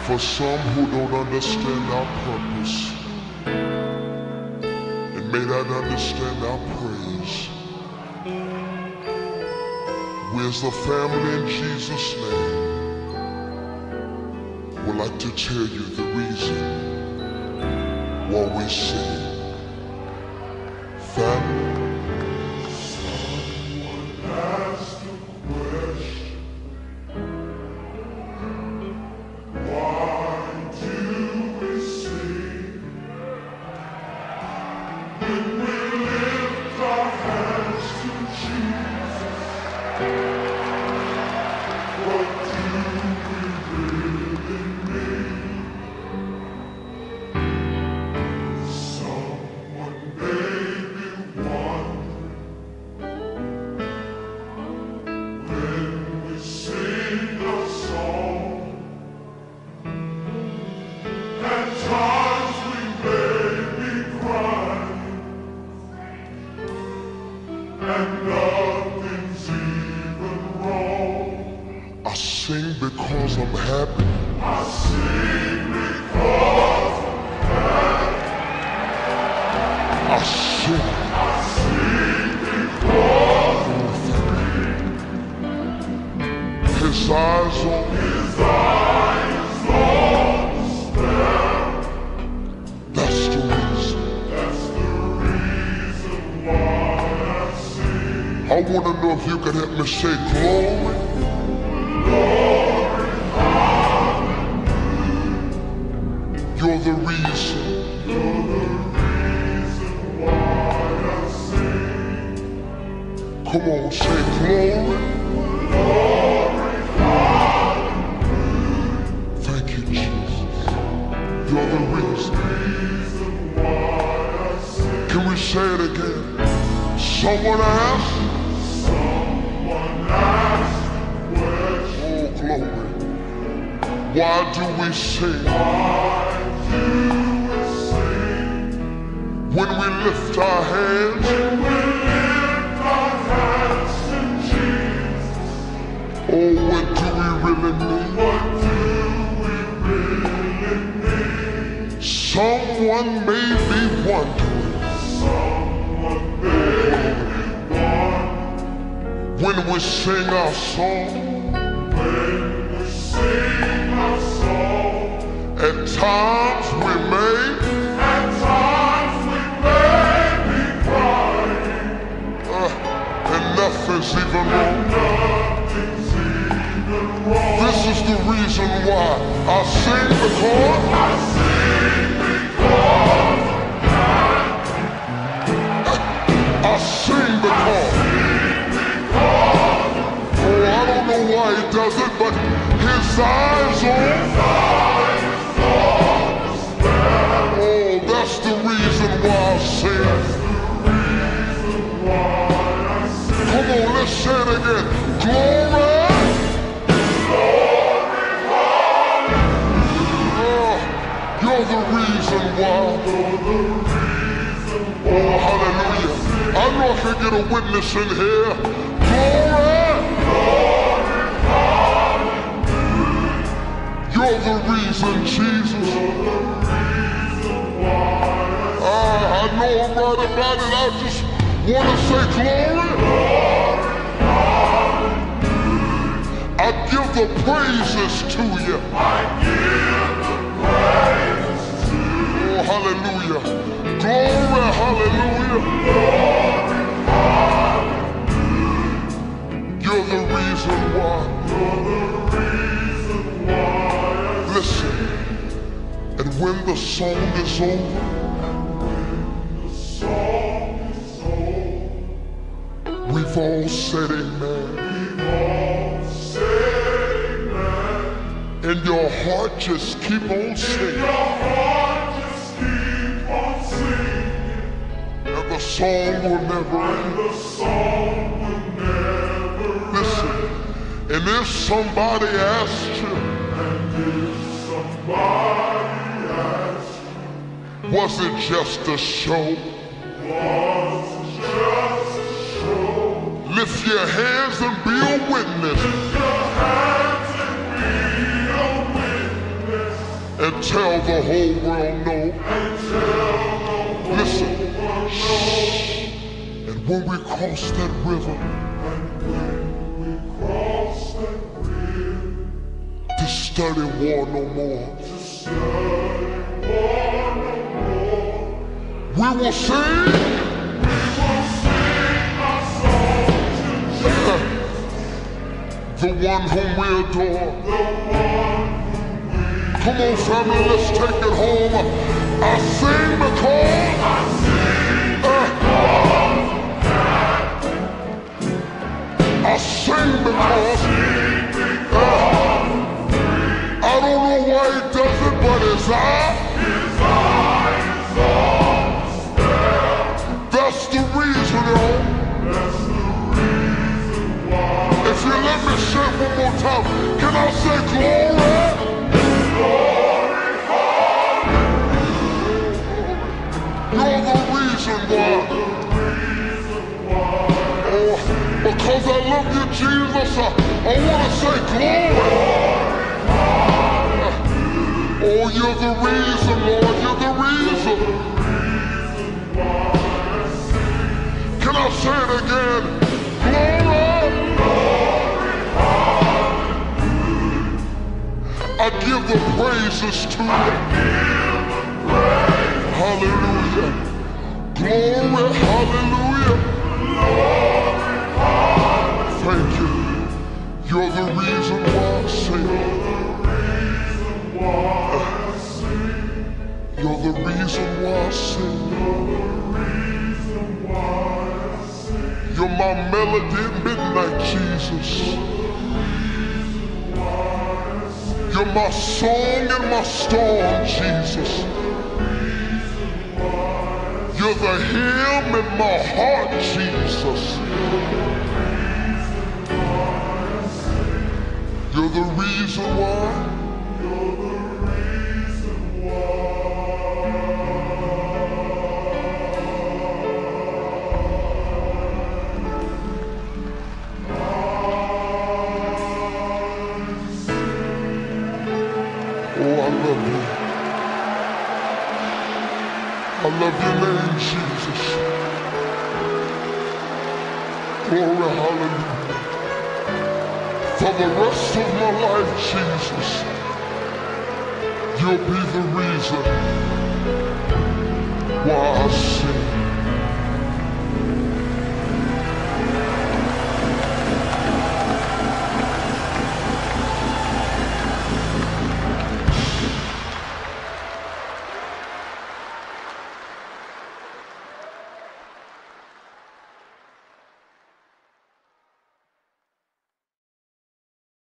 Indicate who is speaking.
Speaker 1: For some who don't understand our purpose and may not understand our praise, we as the family in Jesus' name would like to tell you the reason why we sing. Family. Someone asked a question. Why do we sing when we lift our hands to Jesus? What do we really mean? Someone may be wondering when we sing a song. At times we may be crying, and nothing's even wrong. I sing because I'm happy. I sing because I'm happy. I sing because I'm free. His eyes on me. His eyes on the sparrow. That's the reason. That's the reason why I sing. I want to know if you can help me say glory. Glory, hallelujah. You're the reason. You're the reason why I sing. Come on, say glory. Glory, hallelujah. Thank you, Jesus. You're the reason why I sing. Can we say it again? Someone asked. Someone asked the question. Oh, glory. Why do we sing? Why do we sing? When we lift our hands. When we lift our hands to Jesus. Oh, what do we really mean? What do we really mean? Someone may be wondering. Someone may be wondering. When we sing our song. When we sing our song. At times we may. At times we may be crying. And nothing's even wrong. Nothing's even wrong. This is the reason why I sing because. I sing because I'm happy. I sing because. Oh, I don't know why he does it, but his eyes on. Oh, that's the reason why I sing. Come on, let's say it again. Glory. Glory, hallelujah. Oh, you're the reason why. Oh, hallelujah. I know I can get a witness in here. Glory. Glory, hallelujah. You're the reason, Jesus. You're the reason why. I know I'm right about it. I just want to say glory. Glory, hallelujah. I give the praises to you. I give the praises to you. Oh, hallelujah. Glory, hallelujah. Glory, hallelujah. You're the reason why. You're the reason why. Listen, and when the song is over. We've all said amen. We've all said amen. And your heart just keep on singing. And your heart just keep on singing. And the song will never end. And the song will never end. Listen, and if somebody asked you. And if somebody asked you. Was it just a show? Was it just a show? Lift your hands and be a witness. Lift your hands and be a witness. and tell the whole world no. Listen. And when we cross that river, to study war no more. We will sing. The one whom we adore. Come on, family, let's take it home. I sing because I sing because I don't know why he does it, but his eye is on the That's the reason, y'all. If you let me say it one more time, can I say glory? Glory, hallelujah. You're the reason why. Oh, because I love you, Jesus, I want to say glory. Oh, you're the reason, Lord, you're the reason. Can I say it again? Glory. I give the praises to you. Hallelujah. Glory, hallelujah. Thank you. You're the reason why I sing. You're the reason why I sing. You're my melody at midnight, Jesus. You're my song in my storm, Jesus. You're the hymn in my heart, Jesus. You're the reason why. You're the reason why. Oh, I love you. I love your name, Jesus. Glory, hallelujah. For the rest of my life, Jesus, you'll be the reason why I